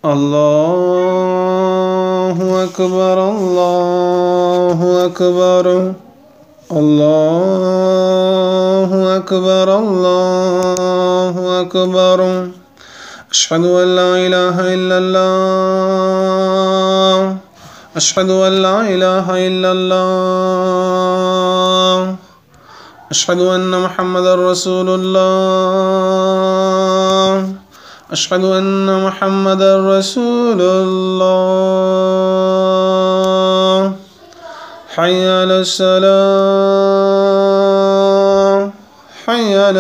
الله أكبر الله أكبر الله أكبر الله أكبر أشهد أن لا إله إلا الله أشهد أن لا إله إلا الله أشهد أن محمدا رسول الله أشهد أن محمدا رسول الله حي على الصلاة حي على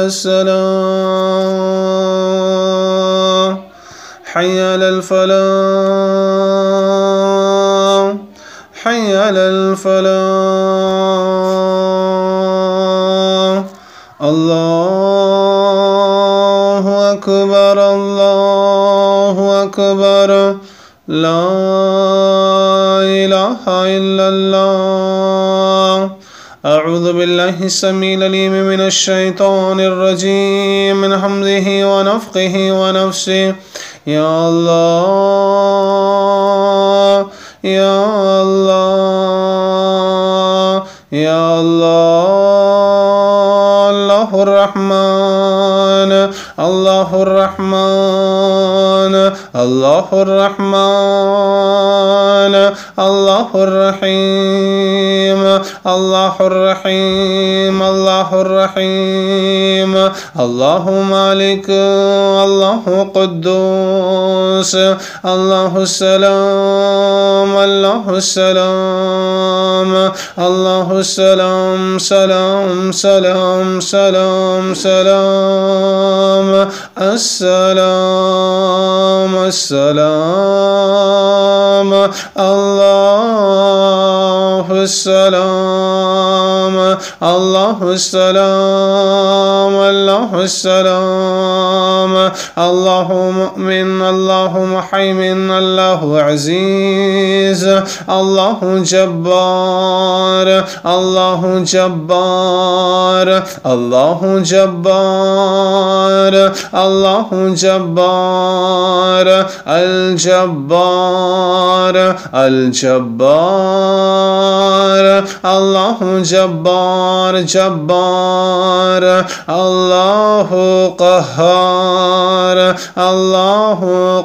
الصلاة حي على الفلاح حي على الفلاح الله أكبر الله أكبر لا إله إلا الله أعوذ بالله السميع العليم من الشيطان الرجيم من حمده ونفخه ونفسه يا الله يا الله يا الله الله الرحمن الله الرحمن الله الرحمن الله الرحيم الله الرحيم الله الرحيم الله مالك الله قدوس الله السلام الله السلام الله السلام سلام سلام سلام سلام السلام السلام الله السلام الله السلام الله السلام الله مؤمن الله محيمن الله عزيز الله جبار الله جبار الله جبار الله جبار الجبار الجبار الله جبار جبار الله قهار الله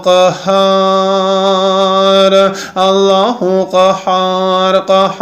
قهار الله قهار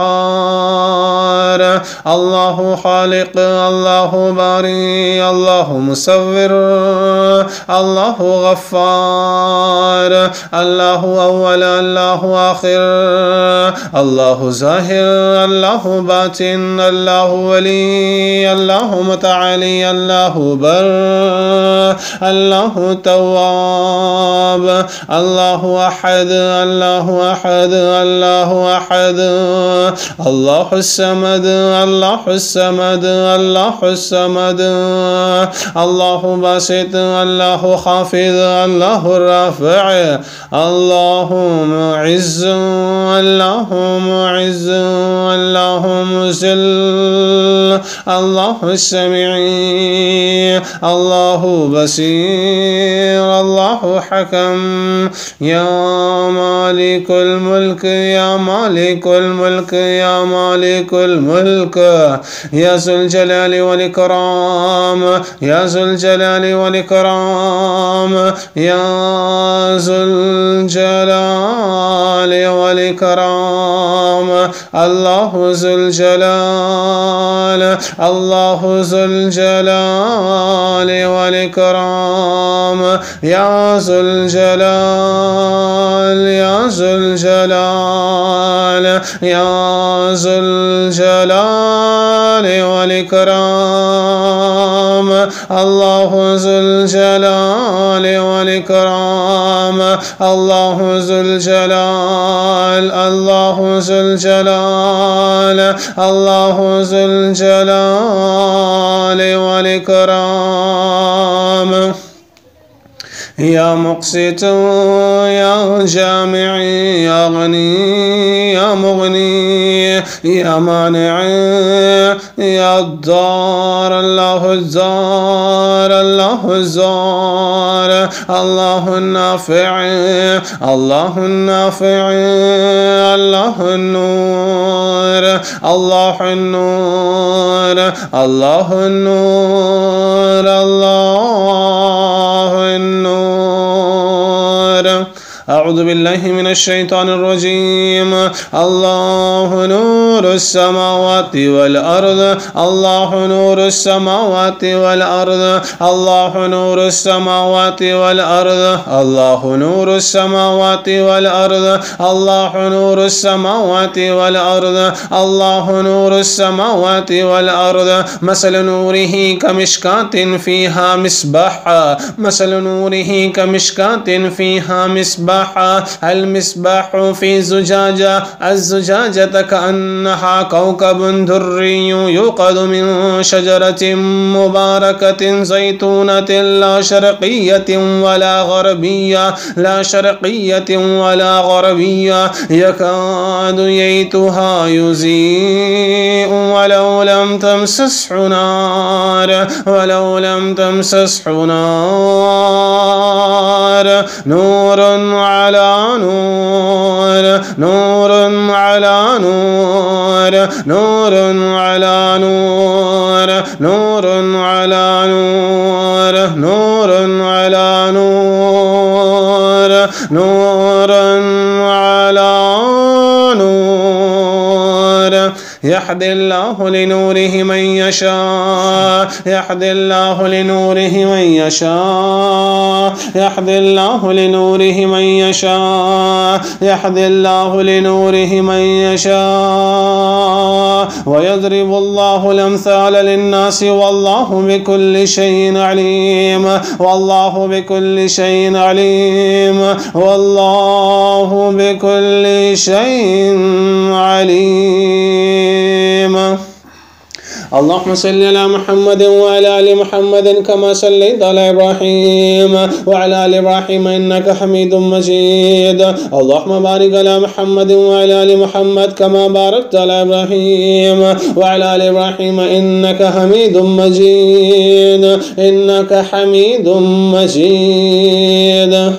قهار الله خالق الله باري الله مصور الله غفار الله أول الله آخر الله ظاهر الله باطن الله ولي الله متعالي الله بر الله تواب الله أحد الله أحد الله أحد الله الصمد الله الصمد الله الصمد الله باسط الله خافض الله الرافع الله معز الله معز الله مذل الله السميع الله بصير الله حكم يا مالك الملك يا مالك الملك يا مالك الملك يا ذو الجلال والإكرام يا ذو الجلال والإكرام يا ذو الجلال والإكرام الله ذو الجلال الله ذو الجلال والإكرام يا ذو الجلال يا ذو الجلال يا ذو الجلال والإكرام الله ذو الجلال والإكرام الله ذو الجلال الله ذو الجلال الله ذو الجلال والإكرام يا مقسط يا جامع يا غني يا مغني يا مانع يا الدار الله الزار الله الزار الله النافع الله النافع الله النور الله النور الله النور الله النور. أعوذ بالله من الشيطان الرجيم. الله نور السماوات والأرض الله نور السماوات والأرض الله نور السماوات والأرض الله نور السماوات والأرض الله نور السماوات والأرض الله نور السماوات والأرض. مثل نوره كمشكاة فيها مصباح مثل نوره كمشكاة فيها مصباح المصباح في زجاجة الزجاجة كأنها كوكب دري يوقد من شجرة مباركة زيتونة لا شرقية ولا غربية لا شرقية ولا غربية يكاد زيتها يضيء ولو لم تمسسه نار ولو لم تمسسه نار. نور على نور نور على نور نور على نور نور على نور نور على نور نور على نور. يهدي الله لنوره من يشاء يهدي الله لنوره من يشاء يهدي الله لنوره من يشاء يهدي الله لنوره من يشاء ويضرب الله الأمثال للناس والله بكل شيء عليم والله بكل شيء عليم والله بكل شيء عليم. اللهم صل على محمد وعلى آل محمد كما صليت على إبراهيم وعلى آل إبراهيم إنك حميد مجيد. اللهم بارك على محمد وعلى آل محمد كما باركت على إبراهيم وعلى آل إبراهيم إنك حميد مجيد إنك حميد مجيد.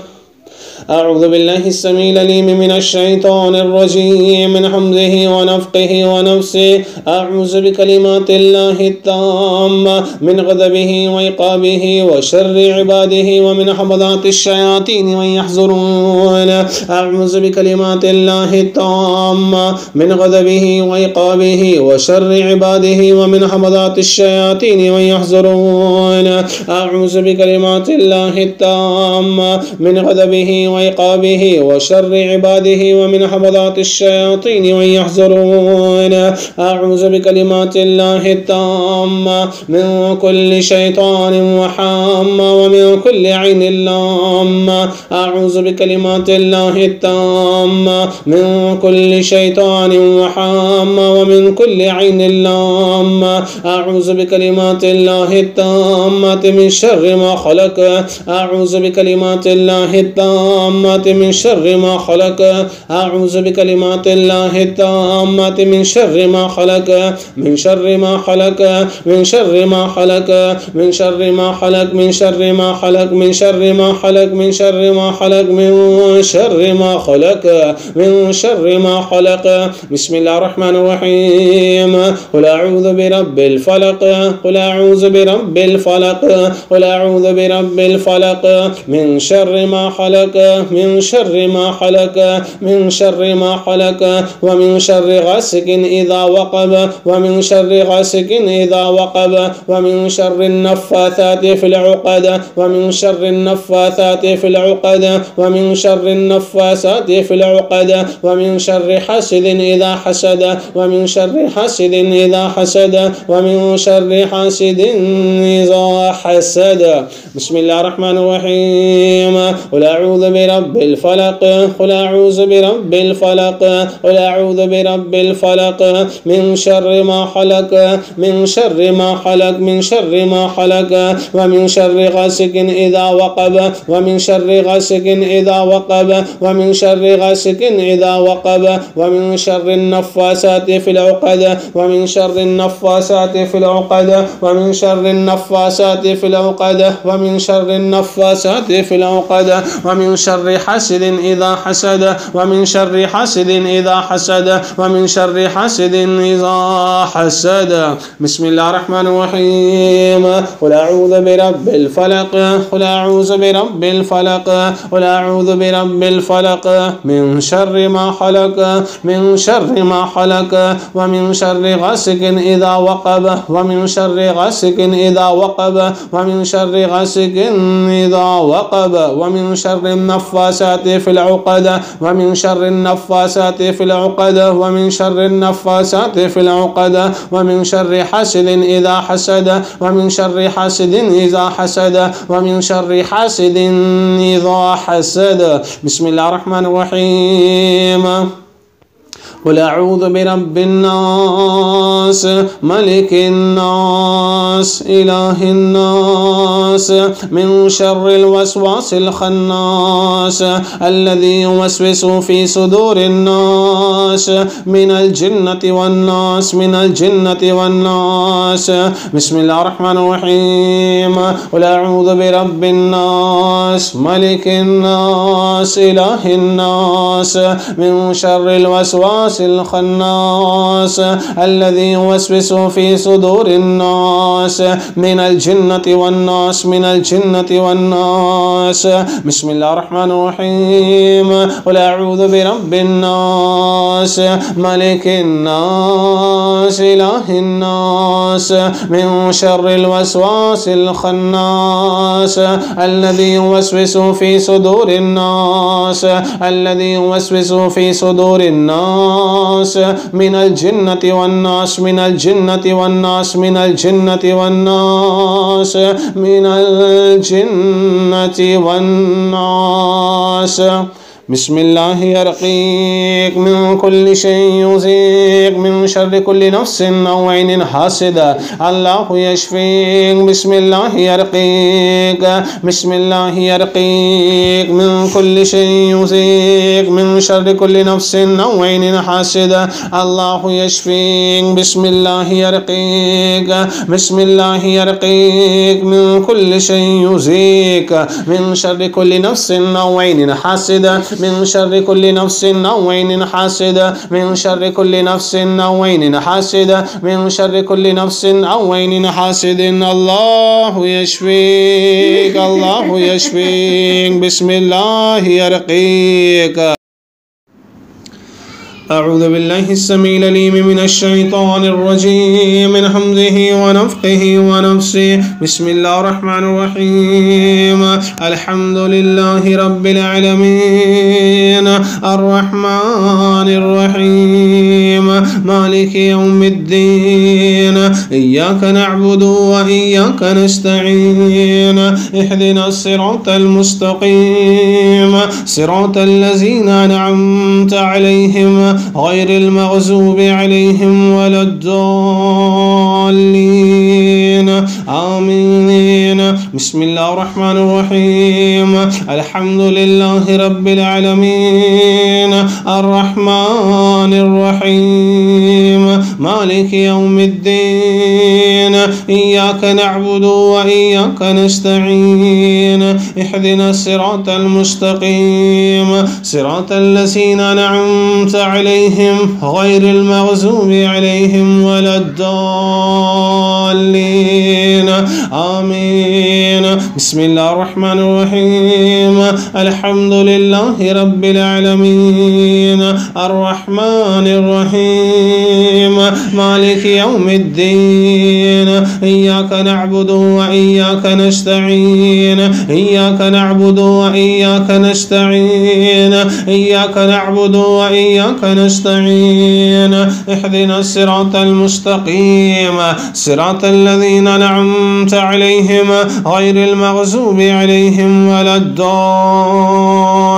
أعوذ بالله السميع العليم من الشيطان الرجيم من حمزه ونفخه ونفسه. أعوذ بكلمات الله التامة من غضبه وعقابه وشر عباده ومن حمضات الشياطين وأن يحضرون. أعوذ بكلمات الله التامة من غضبه وعقابه وشر عباده ومن حمضات الشياطين وأن يحضرون. أعوذ بكلمات الله التامة من غضبه وعقابه وشر عباده ومن حمضات الشياطين وأن يحضرون. أعوذ بكلمات الله التامة من كل شيطان وحامة ومن كل عين لامة. أعوذ بكلمات الله التامة من كل شيطان وحامة ومن كل عين لامة. أعوذ بكلمات الله التامة من شر ما خلق. أعوذ بكلمات الله التامة من شر ما خلق. أعوذ بكلمات الله التامة من شر ما خلق من شر ما خلق من شر ما خلق من شر ما خلق من شر ما خلق من شر ما خلق من شر ما خلق من شر ما خلق من شر ما خلق. بسم الله الرحمن الرحيم. قل أعوذ برب الفلق قل أعوذ برب الفلق قل أعوذ برب الفلق من شر ما خلق من شر ما خلق من شر ما خلق ومن شر غاسق إذا وقب ومن شر غاسق إذا وقب ومن شر النفاثات في العقد ومن شر النفاثات في العقد ومن شر النفاثات في العقد ومن شر حاسد إذا حسد ومن شر حاسد إذا حسد ومن شر حاسد إذا حسد. بسم الله الرحمن الرحيم. قل أعوذ برب الفلق. قل أعوذ برب الفلق. قل أعوذ برب الفلق من شر ما خلق، من شر ما خلق، من شر ما خلق، ومن شر غاسق إذا وقب، ومن شر غاسق إذا وقب، ومن شر غاسق إذا وقب، ومن شر النفاسات في العقد، ومن شر النفاسات في العقد، ومن شر النفاسات في العقد، ومن شر النفاسات في العقد، ومن شر حاسد إذا حسد، ومن شر حاسد إذا حسد، ومن شر حاسد إذا حسد. بسم الله الرحمن الرحيم. قل أعوذ برب الفلق. قل أعوذ برب الفلق. قل أعوذ برب الفلق من شر ما خلق، من شر ما خلق، ومن شر غاسق إذا وقب، ومن شر غاسق إذا وقب، ومن شر غاسق إذا وقب، ومن شر النفاسات في العقد، ومن شر النفاسات في العقد، ومن شر النفاسات في العقد، ومن شر حاسد إذا حسد، ومن شر حاسد إذا حسد، ومن شر حاسد إذا حسد. بسم الله الرحمن الرحيم. قل أعوذ برب الناس، ملك الناس، إله الناس، من شر الوسواس الخناس الذي يوسوس في صدور الناس من الجنة والناس، من الجنة والناس. بسم الله الرحمن الرحيم. قل أعوذ برب الناس، ملك الناس، إله الناس، من شر الوسواس الخناس الذي يوسوس في صدور الناس من الجنة والناس، من الجنة والناس. بسم الله الرحمن الرحيم. قل أعوذ برب الناس، ملك الناس، إله الناس، من شر الوسواس الخناس الذي يوسوس في صدور الناس، الذي يوسوس في صدور الناس من الجنة والناس، من الجنة والناس، من الجنة والناس، من الجنة والناس. بسم الله يرقيك من كل شيء يزيق، من شر كل نفس أو عين حاسدة. الله يشفيك. بسم الله يرقيك، بسم الله يرقيك من كل شيء يزيق، من شر كل نفس أو عين حاسدة. الله يشفيك. بسم الله يرقيك، بسم الله يرقيك من كل شيء يزيك، من شر كل نفس أو عين حاسدة، من شر كل نفس أو عين حاسدة، من شر كل نفس أو عين حاسدة، من شر كل نفس أو عين حاسد. الله يشفيك، الله يشفيك. بسم الله يرقيك. أعوذ بالله السميع العليم من الشيطان الرجيم، من حمده ونفخه ونفسه. بسم الله الرحمن الرحيم. الحمد لله رب العالمين، الرحمن الرحيم، مالك يوم الدين. إياك نعبد وإياك نستعين. اهدنا الصراط المستقيم، صراط الذين أنعمت عليهم غير المغضوب عليهم ولا الضالين. آمين. بسم الله الرحمن الرحيم. الحمد لله رب العالمين، الرحمن الرحيم، مالك يوم الدين. إياك نعبد وإياك نستعين. اهدنا الصراط المستقيم، صراط الذين أنعمت عليهم غير المغضوب عليهم ولا الضالين. آمين. بسم الله الرحمن الرحيم. الحمد لله رب العالمين، الرحمن الرحيم، مالك يوم الدين. إياك نعبد وإياك نستعين. إياك نعبد وإياك نستعين. إياك نعبد وإياك نستعين. اهدنا الصراط المستقيم، صراط الذين أنعمت عليهم غير المغضوب عليهم ولا الضالين.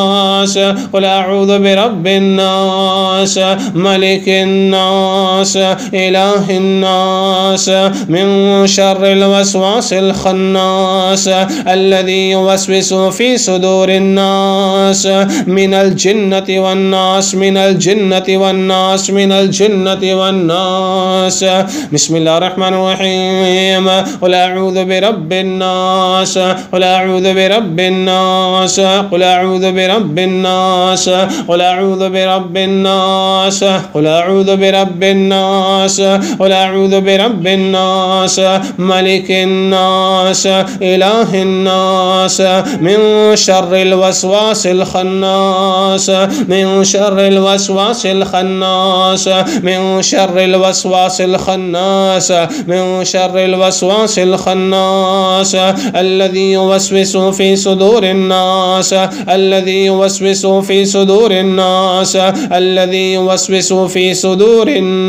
الناس قل أعوذ برب الناس ملك الناس إله الناس من شر الوسواس الخناس الذي يوسوس في صدور الناس من الجنة والناس من الجنة والناس من الجنة والناس. بسم الله الرحمن الرحيم قل أعوذ برب الناس قل أعوذ برب الناس قل أعوذ برب الناس قل أعوذ برب الناس قل أعوذ برب الناس قل أعوذ برب الناس ملك الناس إله الناس من شر الوسواس الخناس من شر الوسواس الخناس من شر الوسواس الخناس من شر الوسواس الخناس الذي يوسوس في صدور الناس الذي يوسوس في صدور الناس الذي يوسوس في صدور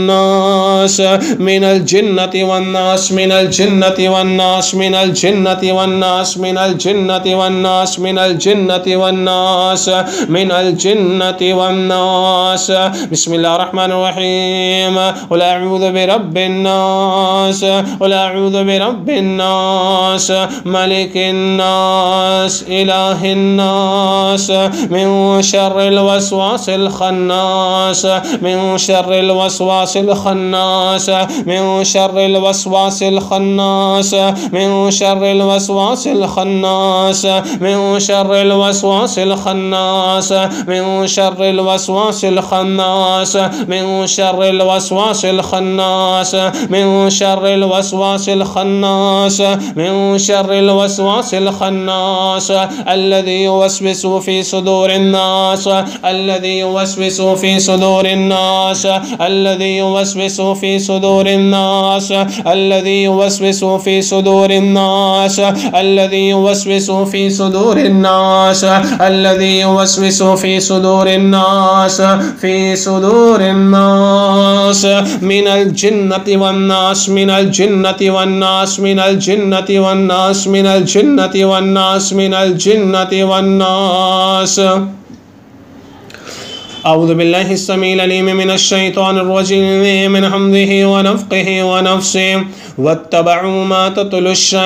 الناس من الجنة والناس من الجنة والناس من الجنة والناس من الجنة والناس من الجنة والناس من الجنة والناس. بسم الله الرحمن الرحيم قل أعوذ برب الناس قل أعوذ برب الناس ملك الناس إله الناس من شر الوسواس الخناس من شر الوسواس الخناس من شر الوسواس الخناس من شر الوسواس الخناس من شر الوسواس الخناس من شر الوسواس الخناس من شر الوسواس الخناس من شر الوسواس الخناس من شر الوسواس الخناس الذي يوسوس في صدور الناس الذي يوسوس في صدور الناس الذي يوسوس في صدور الناس الذي يوسوس في صدور الناس الذي يوسوس في صدور الناس الذي يوسوس في صدور الناس في صدور الناس من الجنة والناس من الجنة والناس من الجنة والناس من الجنة والناس من الجنة والناس. أعوذ بالله السميع العليم من الشيطان الرجيم من حمده ونفخه ونفسه واتبعوا ما تتلو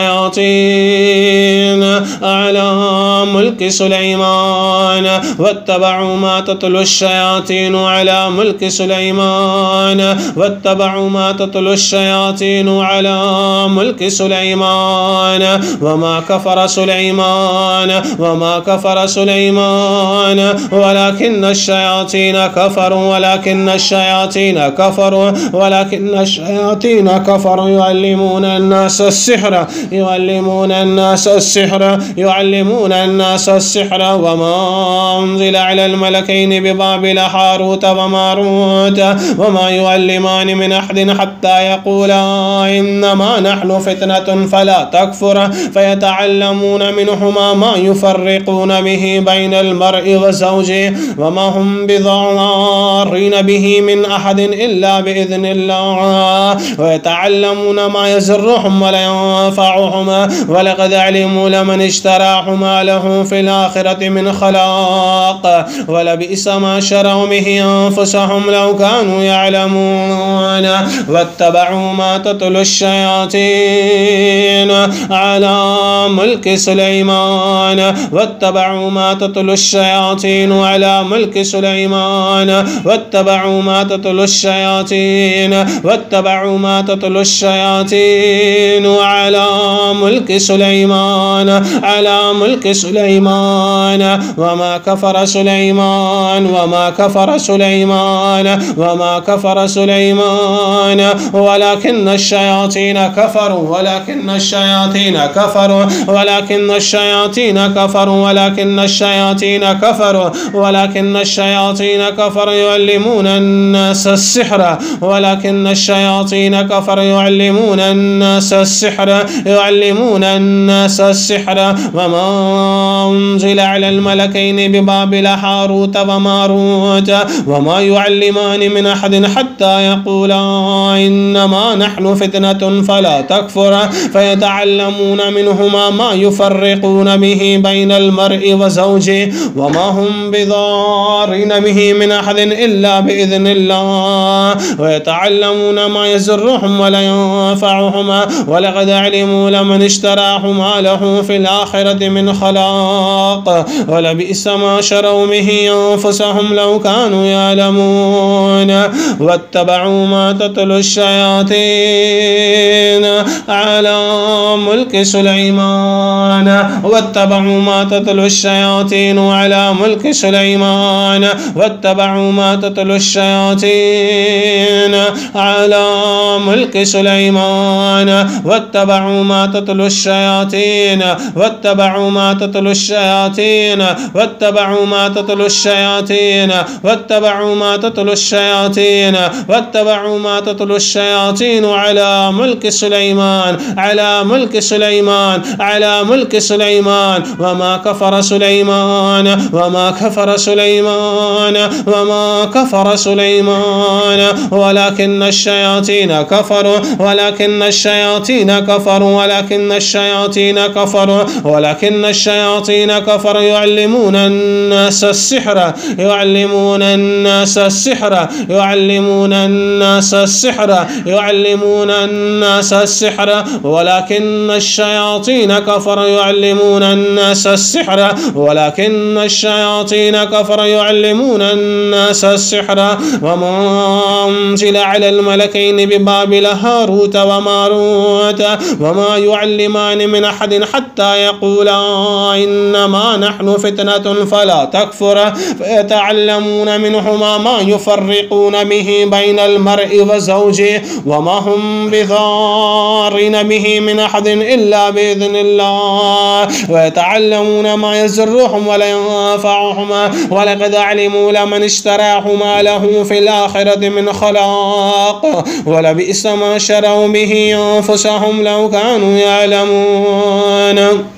الشياطين على ملك سليمان واتبعوا ما تتلو الشياطين على ملك سليمان واتبعوا ما تتلو الشياطين على ملك سليمان وما كفر سليمان وما كفر سليمان ولكن الشياطين كفروا ولكن الشياطين كفروا ولكن الشياطين كفروا يعلمون الناس السحر يعلمون الناس السحر يعلمون الناس السحر وما أنزل على الملكين ببابل هاروت وماروت وما يعلمان من أحد حتى يقولا إنما نحن فتنة فلا تكفر فيتعلمون منهما ما يفرقون به بين المرء وزوجه وما هم بضارين به من أحد إلا بإذن الله ويتعلمون ما يزرهم ولا ينفعهم ولقد علموا لمن اشتراه ما له في الآخرة من خلاق ولبئس ما شروا به أنفسهم لو كانوا يعلمون واتبعوا ما تتلو الشياطين على ملك سليمان واتبعوا ما تتلو الشياطين على ملك سليمان واتبعوا ما تتلو الشياطين واتبعوا ما تتلو الشياطين على ملك سليمان على ملك سليمان وما كفر سليمان وما كفر سليمان وما كفر سليمان ولكن الشياطين كفروا ولكن الشياطين كفروا ولكن الشياطين كفروا ولكن الشياطين كفروا ولكن الشياطين كفروا يعلمون الناس السحر ولكن الشياطين كفروا يعلمون يعلمون الناس السحر وما أنزل على الملكين ببابل هاروت وماروت وما يعلمان من أحد حتى يقولا إنما نحن فتنة فلا تكفر فيتعلمون منهما ما يفرقون به بين المرء وزوجه وما هم بضارين به من أحد إلا بإذن الله ويتعلمون ما يزرهم ولا ينفعهم ولقد علموا لمن اشتراه ما له في الآخرة من خلاق ولبئس ما شروا به أنفسهم لو كانوا يعلمون واتبعوا ما تتلو الشياطين على ملك سليمان واتبعوا ما تتلو الشياطين على ملك سليمان واتبعوا ما تتلو الشياطين على ملك سليمان واتبعوا ما تتلو الشياطين واتبعوا ما تتلو الشياطين واتبعوا ما تتلو الشياطين واتبعوا ما تتلو الشياطين واتبعوا ما تتلو الشياطين على ملك سليمان على ملك سليمان على ملك سليمان وما كفر سليمان وما كفر سليمان وما كفر سليمان ولكن الشياطين كفروا ولكن الشياطين كفروا ولكن الشياطين كفروا ولكن الشياطين كفروا يعلمون الناس السحر يعلمون الناس السحر يعلمون الناس السحر يعلمون الناس السحر ولكن الشياطين كفروا يعلمون الناس السحر ولكن الشياطين كفروا يعلمون الناس السحر وما أنزل على الملكين ببابل هاروت وماروت وما يعلمان من أحد حتى يقولا إنما نحن فتنة فلا تكفر فيتعلمون منهما ما يفرقون به بين المرء وزوجه وما هم بضارين به من أحد إلا بإذن الله ويتعلمون ما يزرهم ولا ينفعهم ولقد علموا لمن اشتراه ما له في الآخرة من خلاق ولبئس ما شروا به أنفسهم لو كانوا يعلمون.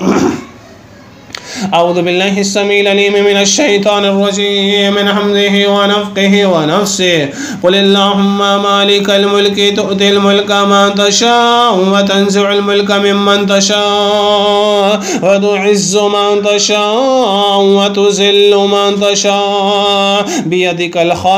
أعوذ بالله السميع العليم من الشيطان الرجيم من حمده ونفخه ونفسه قل اللهم مالك الملك تؤتي الملك من تشاء وتنزع الملك ممن تشاء وتعز من تشاء وتذل من تشاء بيدك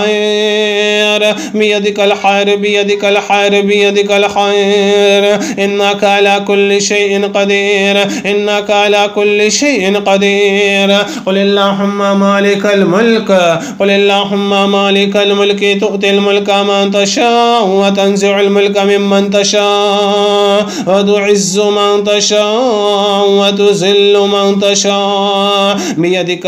الخير بيدك الخير بيدك الخير بيدك الخير إنك على كل شيء قدير إنك على كل شيء قدير قل اللهم مالك الملك قل اللهم مالك الملك تؤتي الملك من تشاء وتنزع الملك ممن تشاء وتعز من تشاء وتذل من تشاء بيدك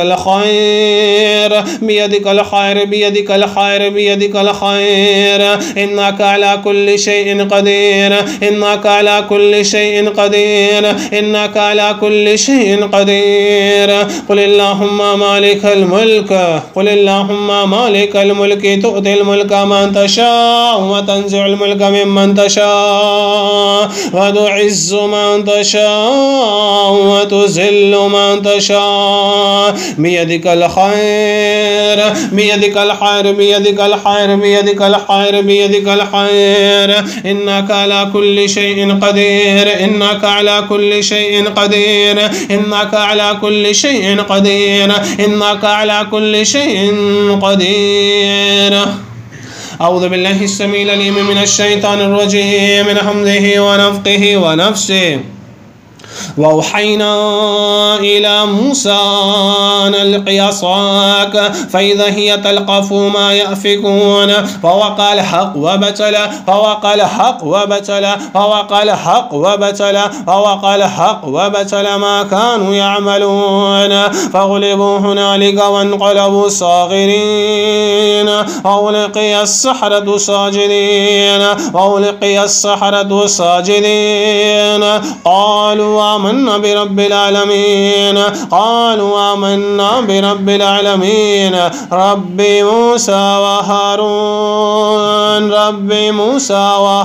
الخير بيدك الخير بيدك الخير بيدك الخير إنك على كل شيء قدير إنك على كل شيء قدير إنك على كل شيء قدير قل اللهم مالك الملك قل اللهم مالك الملك تؤتي الملك من تشاء وتنزع الملك ممن تشاء وتعز من تشاء وتذل من تشاء بيدك الخير بيدك الخير بيدك الخير بيدك الخير بيدك الخير إنك على كل شيء قدير إنك على كل شيء قدير إنك على كل شيء قدير إنك على كل شيء قدير. أعوذ بالله السميع العليم من الشيطان الرجيم من حمده ونفخه ونفسه وأوحينا إلى موسى أن ألق عصاك فإذا هي تلقف ما يأفكون فوقع الحق وبطل فوقع الحق وبطل فوقع الحق وبطل فوقع الحق وبطل ما كانوا يعملون فغلبوا هنالك وانقلبوا صاغرين وألقي السحرة ساجدين وألقي السحرة ساجدين قالوا قالوا آمنا برب العالمين قالوا آمنا برب العالمين رب موسى وهارون رب موسى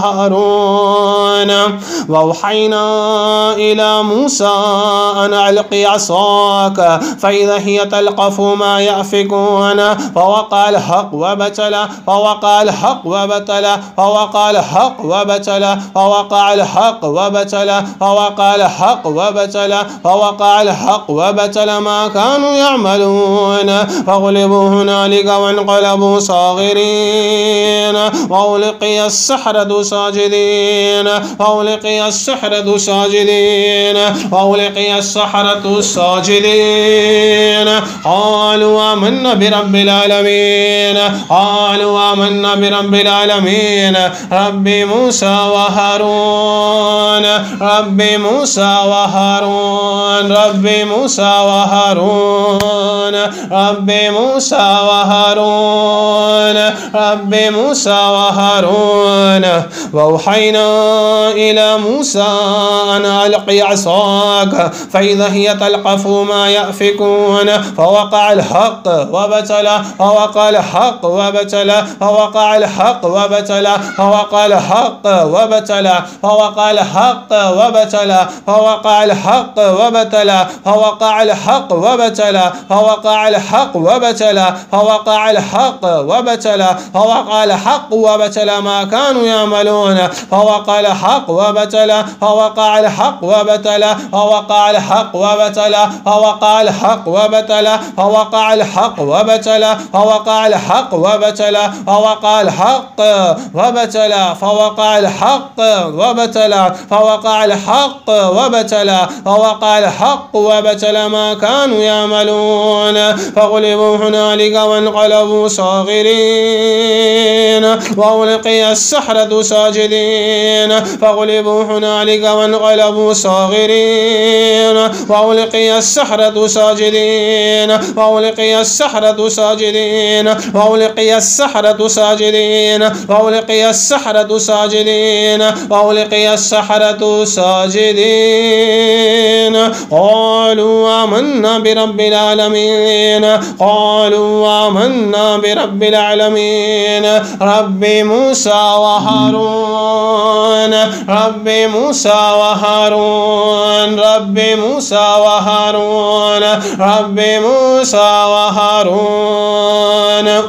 وهارون وأوحينا إلى موسى أن ألق عصاك فإذا هي تلقف ما يأفكون فوقع الحق وبطل فوقع الحق وبطل فوقع الحق وبطل فوقع الحق وبطل فوقع الحق وبطل فوقع الحق وبطل ما كانوا يعملون فغلبوا هنالك وانقلبوا صاغرين وألقي السحرة ساجدين وألقي السحرة ساجدين وألقي السحرة ساجدين قالوا آمنا برب العالمين قالوا آمنا برب العالمين رب موسى وهارون رب موسى وهارون رب موسى وهارون رب موسى وهارون رب موسى وهارون وأوحينا إلى موسى أن ألق عصاك فإذا هي تلقف ما يأفكون فوقع الحق وبطل فوقع الحق وبطل فوقع الحق وبطل فوقع الحق وبطل فوقع الحق وبطل فوقع الحق وبطل فوقع الحق وبطل فوقع الحق وبطل فوقع الحق وبطل فوقع الحق وبطل ما كانوا يعملون فوقع الحق وبطل فوقع الحق وبطل فوقع الحق وبطل فوقع الحق وبطل فوقع الحق وبطل فوقع الحق وبطل فوقع الحق وبطل فوقع الحق وبطل فوقع الحق وبطل فوقع الحق وبطل ما كانوا يعملون فغلبوا هنالك وانقلبوا صاغرين وألقي السحرة ساجدين فغلبوا هنالك وانقلبوا صاغرين وألقي السحرة ساجدين وألقي السحرة ساجدين وألقي السحرة ساجدين وألقي السحرة ساجدين وألقي السحرة ساجدين قالوا آمنا برب العالمين قالوا آمنا برب العالمين رب موسى وهارون رب موسى وهارون رب موسى وهارون رب موسى وهارون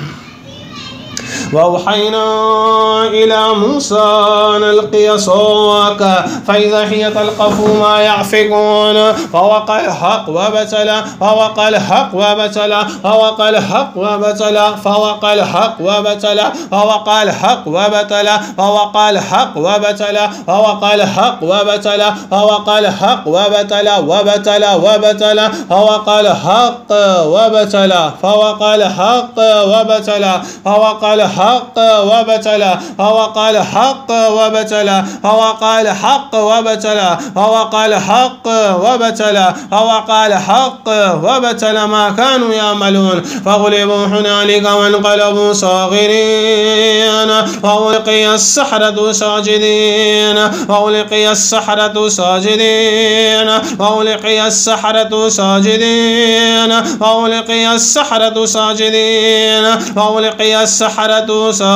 وأوحينا إلى موسى أن ألق عصاك فإذا هي تلقف ما يأفكون فوقع الحق وبطل فوقع الحق وبطل فوقع الحق وبطل فوقع الحق وبطل فوقع الحق وبطل فوقع الحق وبطل فوقع الحق وبطل فوقع الحق وبطل وبطل وبطل فوقع الحق وبطل فوقع الحق وبطل فوقع الحق وبطل فوقع الحق وبطل فوقع الحق وبطل فوقع الحق وبطل فوقع الحق وبطل ما كانوا يعملون فغلبوا هنالك وانقلبوا صاغرين وألقي السحرة ساجدين وألقي السحرة ساجدين وألقي السحرة ساجدين وألقي السحرة ساجدين وألقي السحرة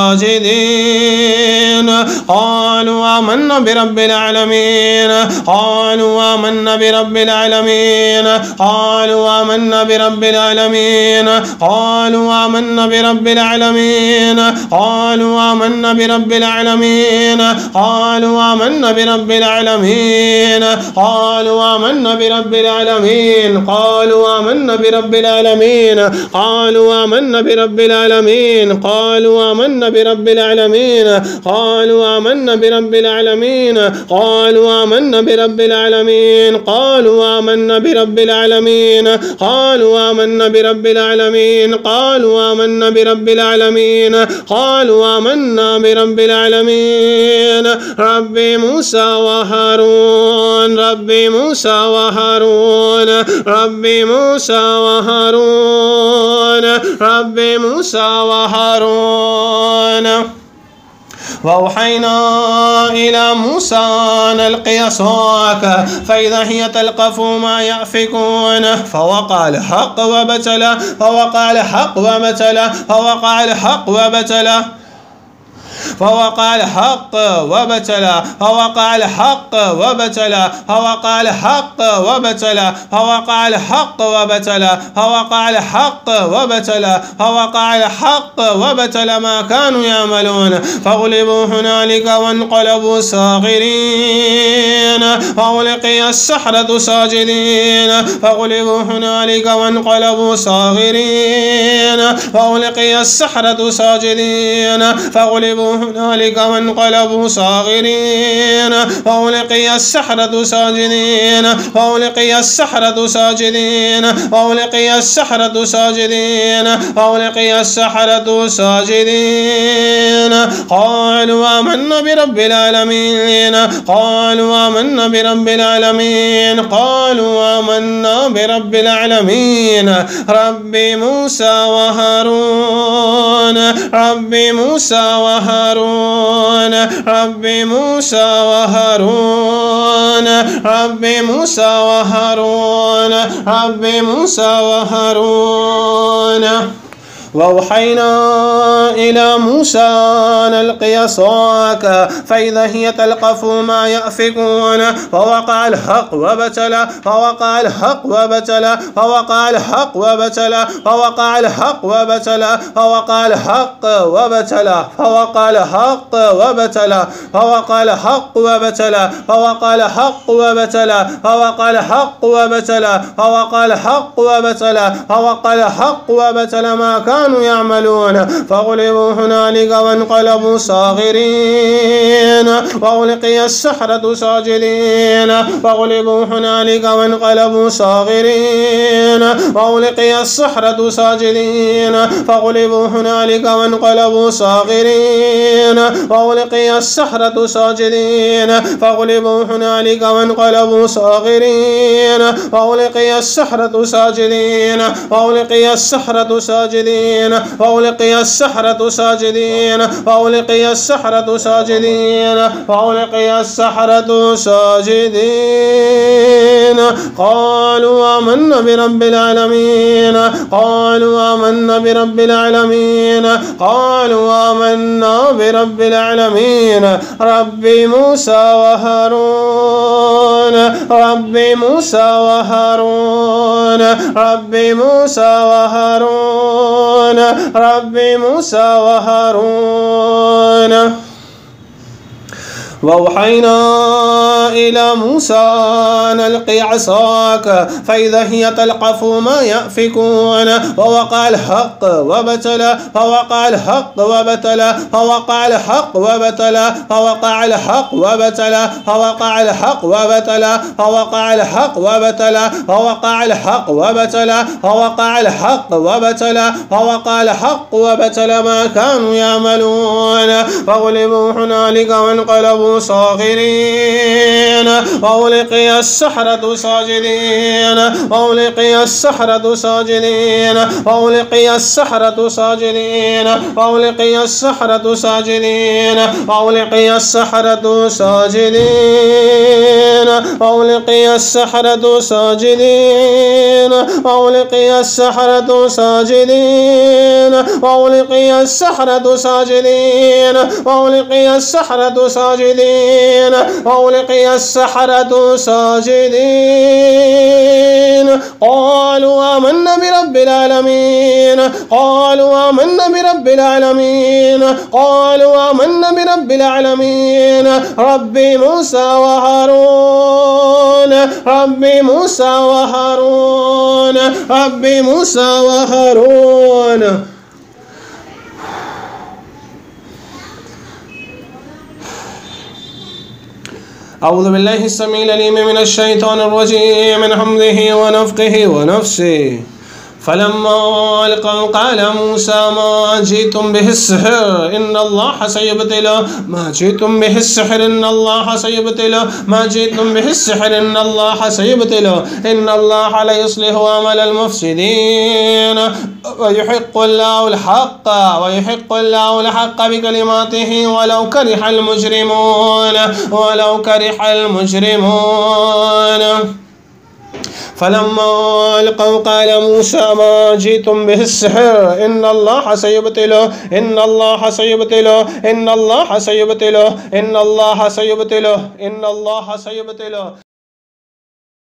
ساجدين قالوا آمنا برب العالمين قالوا آمنا برب العالمين قالوا آمنا برب العالمين قالوا آمنا برب العالمين قالوا آمنا برب العالمين قالوا آمنا برب العالمين قالوا آمنا برب العالمين قالوا آمنا برب العالمين قالوا آمنا برب العالمين قالوا آمنا برب العالمين قالوا آمنا برب العالمين قالوا آمنا برب العالمين قالوا آمنا برب العالمين قالوا آمنا برب العالمين قالوا آمنا برب العالمين قالوا آمنا برب العالمين رب موسى وهارون رب موسى وهارون رب موسى وهارون رب موسى وهارون وأوحينا إلى موسى أن ألق عصاك فإذا هي تلقف ما يأفكون فوقع الحق وبطل فوقع الحق وبطل فوقع الحق وبطل فوقع الحق وبطل فوقع الحق وبطل فوقع الحق وبطل فوقع الحق وبطل فوقع الحق وبطل فوقع الحق وبطل ما كانوا يعملون فغلبوا هنالك وانقلبوا صاغرين فألقي السحرة ساجدين فغلبوا هنالك وانقلبوا صاغرين فألقي السحرة ساجدين فغلبوا هنالك وانقلبوا صاغرين فألقي السحرة ساجدين فألقي السحرة ساجدين فألقي السحرة ساجدين فألقي السحرة ساجدين قالوا آمنا برب العالمين قالوا آمنا برب العالمين قالوا آمنا برب العالمين رب موسى وهارون رب موسى وهارون رب موسى وهارون رب موسى وهارون رب موسى وهارون وأوحينا إلى موسى أن ألق عصاك فإذا هي تلقف ما يأفكون فوقع الحق وبطل فوقع الحق وبطل فوقع الحق وبطل فوقع الحق وبطل فوقع الحق وبطل فوقع الحق وبطل فوقع الحق وبطل فوقع الحق وبطل فوقع الحق وبطل فوقع الحق وبطل فوقع الحق وبطل ما كانوا يعملون فغلبوا هنالك وانقلبوا صاغرين وألقي السحرة ساجدين فغلبوا هنالك وانقلبوا صاغرين وألقي السحرة ساجدين فغلبوا هنالك وانقلبوا صاغرين وألقي السحرة ساجدين فغلبوا هنالك وانقلبوا صاغرين وألقي السحرة ساجدين وألقي السحرة ساجدين وألقي السحرة ساجدين وألقي السحرة ساجدين وألقي السحرة ساجدين قالوا آمنا برب العالمين قالوا آمنا برب العالمين قالوا آمنا برب العالمين رب موسى وهارون رب موسى وهارون رب موسى وهارون رب موسى وهارون وأوحينا إلى موسى أن ألق عصاك فإذا هي تلقف ما يأفكون فوقع الحق وبطل فوقع الحق وبطل فوقع الحق وبطل فوقع الحق وبطل فوقع الحق وبطل فوقع الحق وبطل فوقع الحق وبطل فوقع الحق وبطل فوقع الحق وبطل ما كانوا يعملون فغلبوا هنالك وانقلبوا صاغرين وألقي السحرة ساجدين وألقي السحرة ساجدين وألقي السحرة ساجدين وألقي السحرة ساجدين وألقي السحرة ساجدين وألقي السحرة ساجدين وألقي السحرة ساجدين وألقي السحرة ساجدين وألقي السحرة ساجدين وألقي السحرة ساجدين قالوا آمنا برب العالمين قالوا آمنا برب العالمين قالوا آمنا برب العالمين رب موسى وهارون رب موسى وهارون رب موسى وهارون أعوذ بالله السميع العليم من الشيطان الرجيم من حمده ونفخه ونفسه فلما ألقوا قال موسى ما جئتم به السحر إن الله سيبطله ما جئتم به السحر إن الله سيبطله ما جئتم به السحر إن الله سيبطله إن الله لا يصلح عمل المفسدين ويحق الله الحق بكلماته ولو كره المجرمون فلما ألقوا قال موسى ما جئتم به السحر إن الله سيبطله إن الله سيبطله إن الله سيبطله إن الله سيبطله إن الله سيبطله